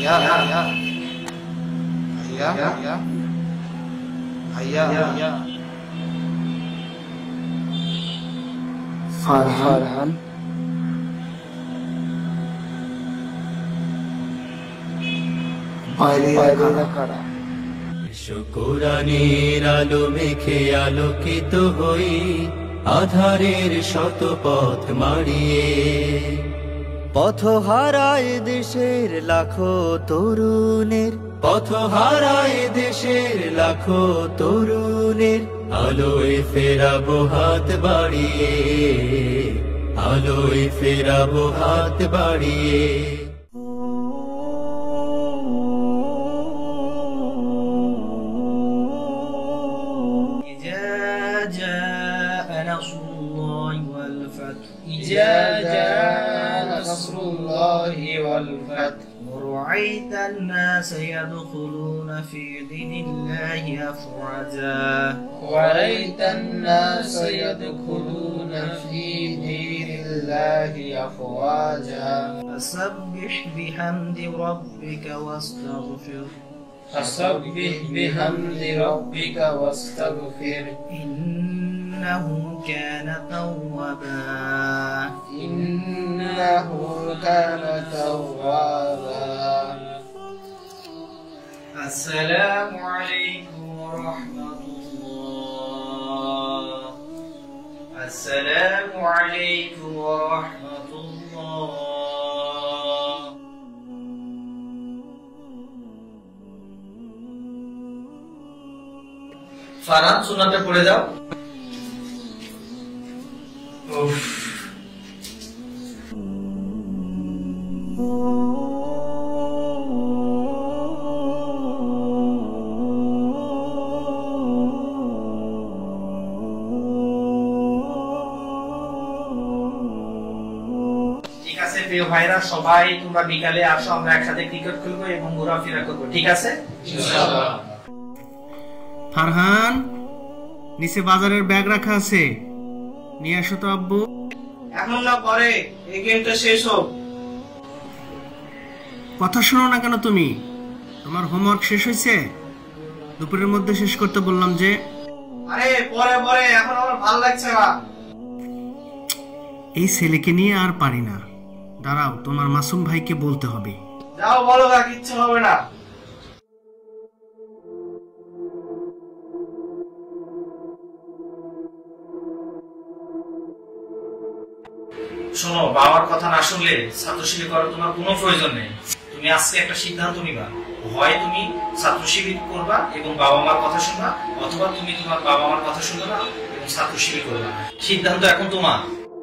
হাইয়া হাইয়া হাইয়া হাইয়া হাইয়া ফারহান বাইরে কারা কোরআনের আলো মেখে আলোকিত হই আধারের শত পথ মারিয়ে পথ হারায় দেশের লাখো তরুণের পথ হারায় দেশের লাখো তরুণের আলোয় ফেরাবো হাত বাড়িয়ে আলোয় ফেরাবো হাত বাড়িয়ে إذا جاء نصر الله والفتح ورأيت الناس يدخلون في دين الله أفواجا ورأيت الناس يدخلون في دين الله أفواجا فسبح بحمد ربك واستغفر فسبح بحمد ربك واستغفر إنه كان توابا إنه كان توابا السلام عليكم ورحمة الله السلام عليكم ورحمة الله ফারহান সুন্নাতটা পড়ে দাও ঠিক আছে প্রিয় ভাইরা, সবাই তোমরা বিকালে আসো, আমরা একসাথে ক্রিকেট খেলবো এবং ঘোরাফেরা করবো, ঠিক আছে? ইনশাআল্লাহ। ফারহান, নিচে বাজারের ব্যাগ রাখা আছে, নিয়ে আসো তো আব্বু। এখন না, পরে, এই গেমটা শেষ হোক। কথা শোনো না কেন তুমি? তোমার হোমওয়ার্ক শেষ হয়েছে? দুপুরের মধ্যে শেষ করতে বললাম যে। আরে পরে পরে, এখন আমার ভালো লাগছে না। এই ছেলেকে নিয়ে আর পারি না। দাঁড়াও, তোমার মাসুম ভাইকে বলতে হবে। যাও বলো, কিচ্ছু হবে না। শোনো, বাবার কথা না শুনলে ছাত্র শিবির করার তোমার কোনো প্রয়োজন নেই। তুমি আজকে একটা সিদ্ধান্ত নিবা, হয় তুমি ছাত্র শিবির করবা এবং বাবা মার কথা শুনবা, অথবা তুমি তোমার বাবা মার কথা শুনবে না এবং ছাত্র শিবির করবা। সিদ্ধান্ত এখন তোমার।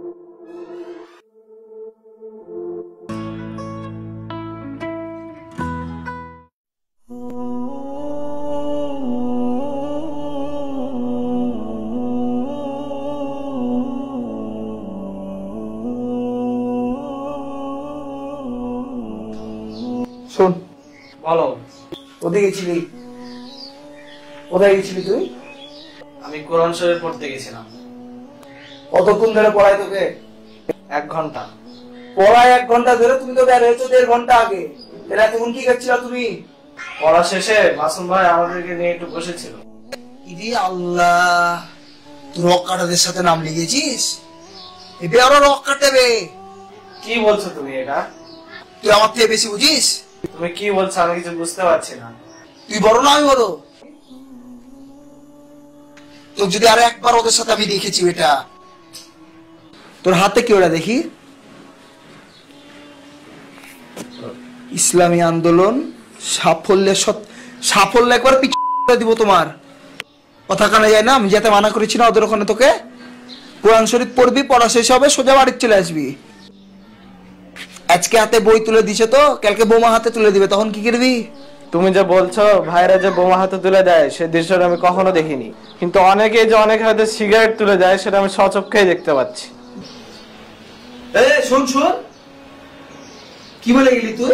শোন, বলো। কোথায় গেছিলি? কোথায় গেছিলি তুই? আমি কোরআন শরীফ পড়তে গেছিলাম। কতক্ষণ ধরে পড়াই তোকে? 1 ঘন্টা। পড়ায় 1 ঘন্টা ধরে? তুমি তো বের হয়েছো 1.5 ঘন্টা আগে। তাহলে এতক্ষণ কি করছিল তুমি? পড়া শেষে মাসুম ভাই আমাদেরকে নিয়ে একটু বসেছিল। ইদি আল্লাহ, তুই রক কাটাদের সাথে নাম লিখেছিস? এবে আরো রক কাটাবে? কি বলছো তুমি এটা? তুই আমার থেকে বেশি বুঝিস? তুমি কি বলছো আমি কিছু বুঝতে পারছি না। তুই বড় না আমি বড়? তো যদি আরো একবার ওদের সাথে আমি দেখেছি, এটা তোর হাতে কি? ওটা দেখি। ইসলামী আন্দোলন সাফল্য একবার পিছনে দিব তোমার। কথা কানে যায় না? আমি যাতে মানা করেছি না ওদের ওখানে তোকে? কোরআন শরীফ পড়বি, পড়া শেষ হবে, সোজা বাড়ি চলে আসবি। আজকে হাতে বই তুলে দিছে, তো কালকে বোমা হাতে তুলে দিবে, তখন কি করবি? তুমি যে বলছো ভাইরা যে বোমা হাতে তুলে দেয়, সে দৃশ্যটা আমি কখনো দেখিনি, কিন্তু অনেকে যে অনেক হাতে সিগারেট তুলে দেয় সেটা আমি স্বচক্ষেই দেখতে পাচ্ছি। শোন শোন, কি বলে গেলি তুই?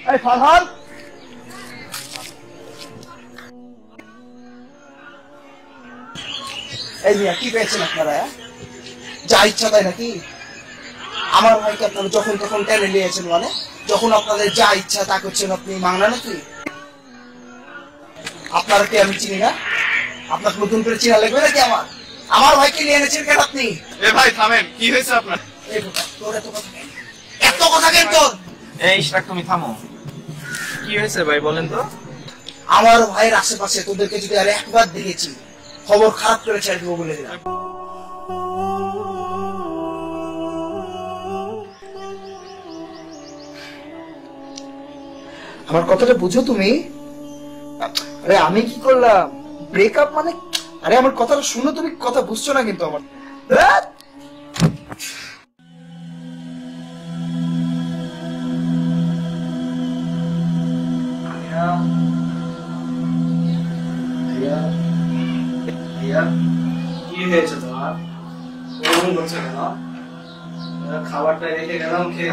এই ফারহান, এই মিয়া কি পেয়েছেন আপনারা? যা ইচ্ছা তাই নাকি? আমার ভাইকে আপনারা যখন তখন টেনে নিয়েছেন, মানে যখন আপনাদের যা ইচ্ছা তা করছেন, আপনি মাংনা নাকি? আপনারা কি আমি চিনি না? আপনার নতুন করে চিনা লাগবে নাকি? আমার ভাইকে নিয়ে এনেছেন কেন আপনি? ভাই থামেন, কি হয়েছে আপনার? এই বোকা, তোর এত কথা কেন? এত কথা কেন তোর? এই ইশরাক, তুমি থামো। কি হয়েছে ভাই বলেন তো? আমার ভাইয়ের আশেপাশে তোদেরকে যদি আর একবার দেখেছি, খবর খারাপ করে ছেড়ে দেবো বলে দিলাম। আমার কথাটা বুঝো তুমি? আরে আমি কি করলাম? ব্রেকআপ মানে? আরে আমার কথাটা শুনো, তুমি কথা বুঝছো না কিন্তু আমার। কি হয়েছে তোমার? ওরকম করছো কেন? খাবারটা রেখে গেলাম, খেয়ে।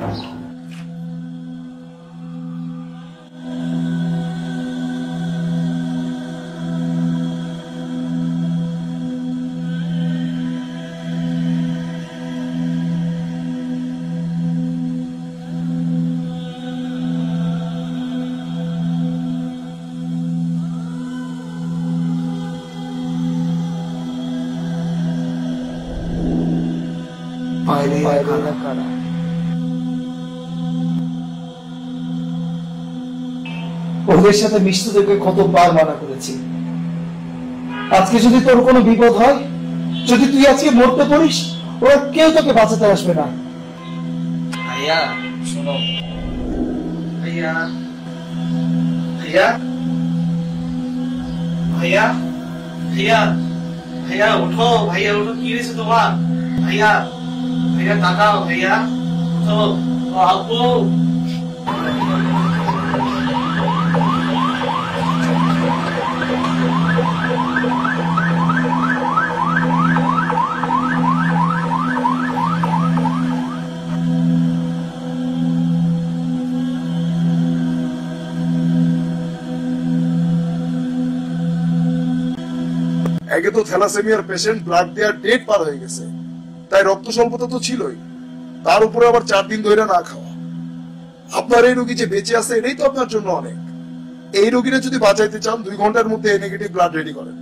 ওদের সাথে মিশতে তোকে কতবার মানা করেছি। আজকে যদি তোর কোনো বিপদ হয়, যদি তুই আজকে মরতে পারিস, ওরা কেউ তোকে বাঁচাতে আসবে না। ভাইয়া শোনো, ভাইয়া ভাইয়া ভাইয়া ভাইয়া ভাইয়া উঠো, ভাইয়া উঠো, কি হয়েছে তোমার? ভাইয়া ভাইয়া তাকাও, ভাইয়া উঠো। ও আব্বু, একে তো থ্যালাসেমিয়ার পেশেন্ট, ব্লাড দেওয়ার ডেট পার হয়ে গেছে, তাই রক্ত স্বল্পতা তো ছিলই, তার উপরে আবার 4 দিন ধরে না খাওয়া। আপনার এই রোগী যে বেঁচে আছে এটাই তো আপনার জন্য অনেক। এই রোগীরা যদি বাঁচাইতে চান 2 ঘন্টার মধ্যে এ নেগেটিভ ব্লাড রেডি করেন।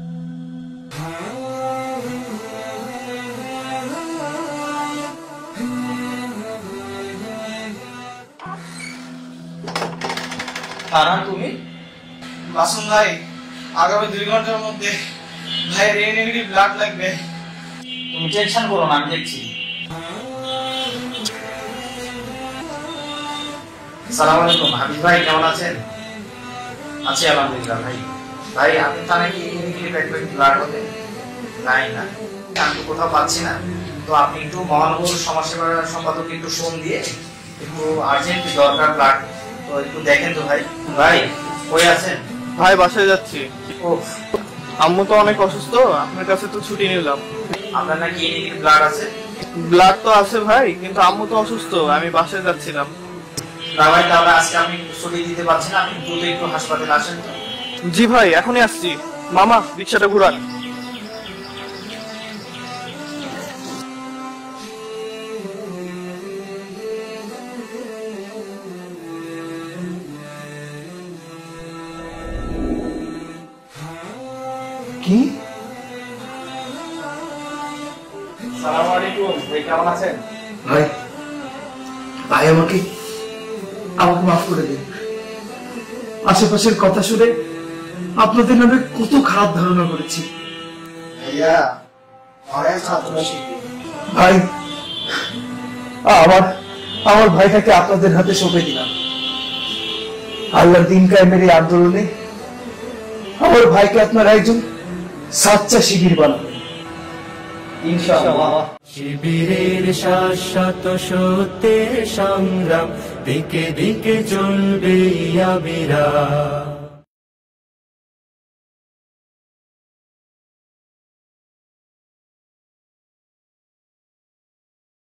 তুমি মাসুম ভাই, আগামী 2 ঘন্টার মধ্যে ভাইয়ের এ নেগেটিভ ব্লাড লাগবে। তুমি টেনশন করো না, আমি দেখছি। আসসালামু আলাইকুম, হাবিব ভাই কেমন আছেন? আছি আলহামদুলিল্লাহ। ভাই ভাই আপনি তো নাকি ব্লাড হতে নাই না, আমি তো কোথাও পাচ্ছি না, তো আপনি একটু মহানগর সমাজসেবা সম্পাদককে একটু ফোন দিয়ে একটু আর্জেন্ট দরকার ব্লাড, তো একটু দেখেন তো ভাই। ভাই কই আছেন? ভাই বাসায় যাচ্ছি। ও আম্মু তো অনেক অসুস্থ, আপনার কাছে তো ছুটি নিলাম। আপনার নাকি ব্লাড আছে? ব্লাড তো আছে ভাই, কিন্তু আম্মু তো অসুস্থ, আমি বাসায় যাচ্ছিলাম। না ভাই, তাহলে আজকে আপনি ছুটি দিতে পারছেন না, আপনি দ্রুত একটু হাসপাতালে আসেন তো। জি ভাই, এখনই আসছি। মামা রিক্সাটা ঘুরান। কি? আসসালামু আলাইকুম ভাই, কেমন আছেন? ভাই ভাই আমাকে মাফ করে দিন। আশেপাশের কথা শুনে আপনাদের নামে কত খারাপ ধারণা করেছি। ভাইয়া অনেক ছাত্র ভাই আমার ভাইটাকে আপনাদের হাতে সঁপে দিলাম। আল্লাহর দিন কায়েমের এই আন্দোলনে আমার ভাইকে আপনারা একজন সাচ্চা শিবির বানাবেন ইনশাআল্লাহ। শিবিরের শাশ্বত সত্যের সংগ্রাম, দিকে দিকে চলবে আবিরা।